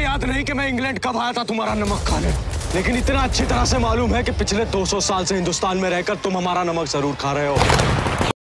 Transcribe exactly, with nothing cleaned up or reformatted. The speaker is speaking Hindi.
याद नहीं कि मैं इंग्लैंड कब आया था तुम्हारा नमक खाने, लेकिन इतना अच्छी तरह से मालूम है कि पिछले दो सौ साल से हिंदुस्तान में रहकर तुम हमारा नमक जरूर खा रहे हो।